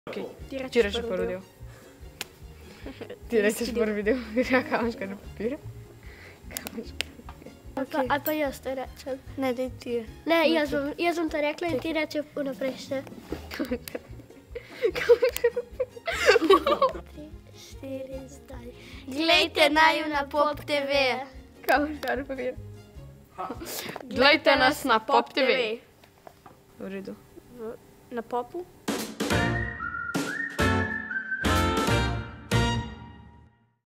Ti rečeš prvi del. Ti rečeš prvi del, ja, kamenčka na papir. Ali pa jaz te rečem. Ne, daj ti. Ne, jaz bom te rekla in ti reče vnaprej še. 4, zdaj. Glejte naju na Pop TV. Kamenčka na papir. Glejte nas na Pop TV. V redu. Na Popu?